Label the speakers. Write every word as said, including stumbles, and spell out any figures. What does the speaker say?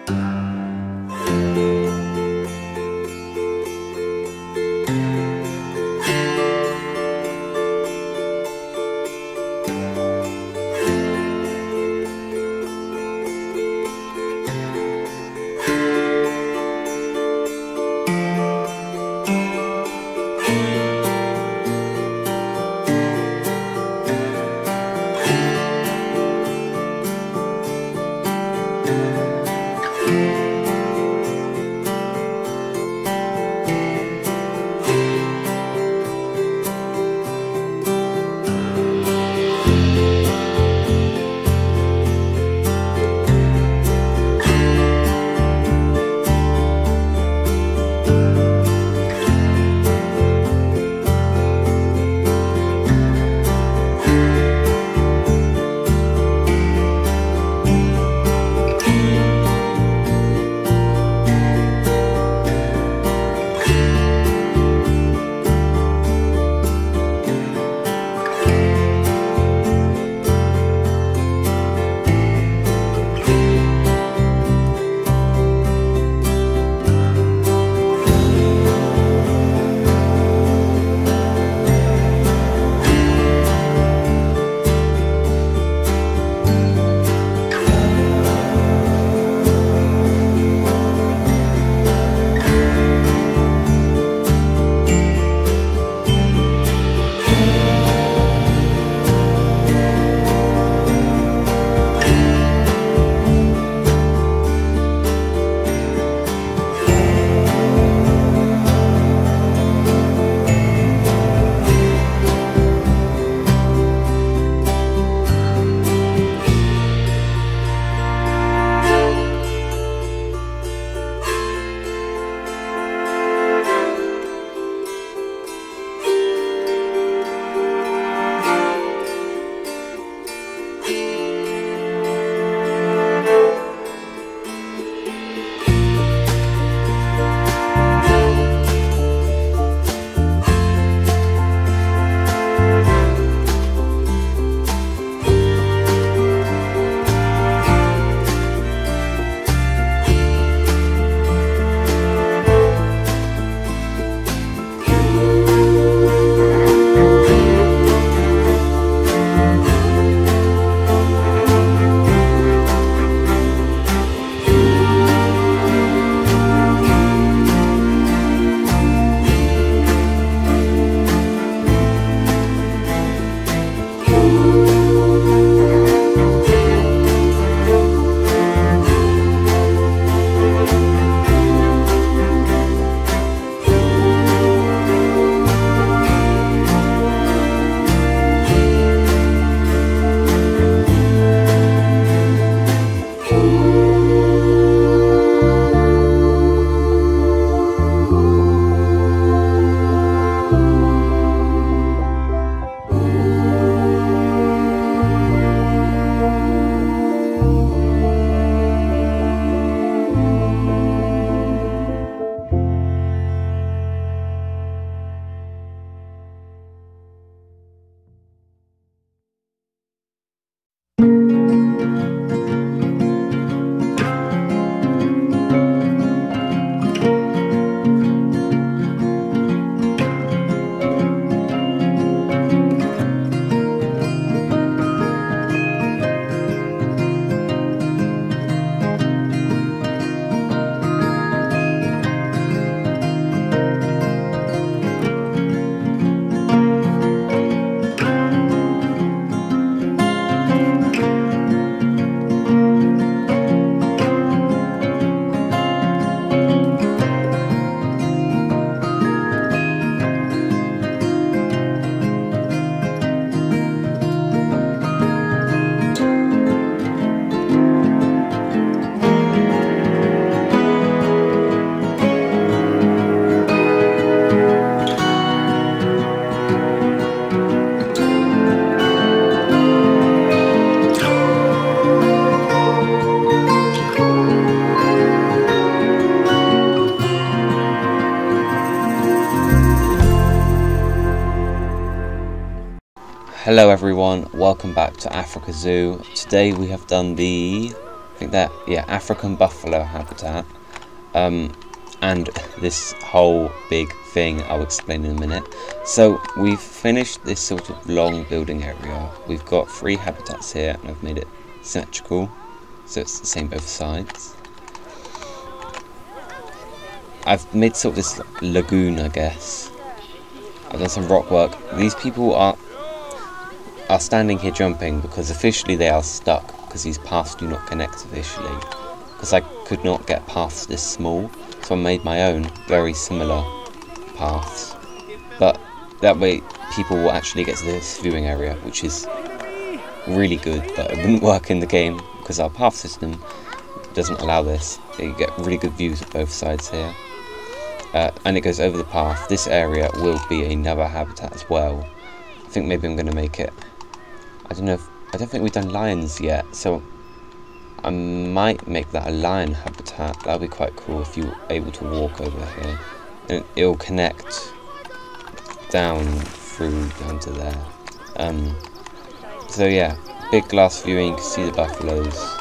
Speaker 1: Hello everyone, welcome back to Africa Zoo. Today we have done the I think that, yeah, African buffalo habitat. Um, and this whole big thing I'll explain in a minute. So we've finished this sort of long building area. We've got three habitats here, and I've made it symmetrical, so it's the same both sides. I've made sort of this lagoon, I guess. I've done some rock work. These people are are standing here jumping because officially they are stuck, because these paths do not connect officially. Because I could not get paths this small, so I made my own very similar paths. But that way people will actually get to this viewing area, which is really good, but it wouldn't work in the game because our path system doesn't allow this. You get really good views of both sides here. Uh, and it goes over the path. This area will be another habitat as well. I think maybe I'm going to make it, I don't know if, I don't think we've done lions yet, so I might make that a lion habitat. That would be quite cool if you were able to walk over here. And it'll connect down through down to there. Um, so yeah, big glass viewing, you can see the buffaloes.